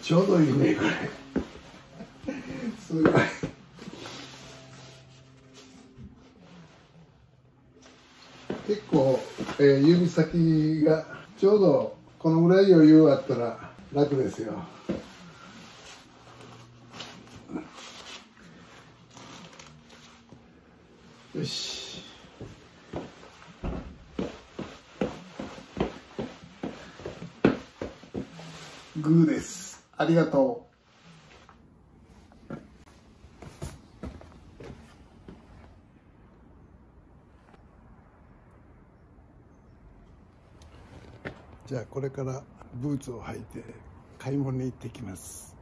ちょうどいいねこれ。すごい。結構、指先がちょうどこのぐらい余裕あったら楽ですよ。よし。グーです。ありがとう。じゃあこれからブーツを履いて買い物に行ってきます。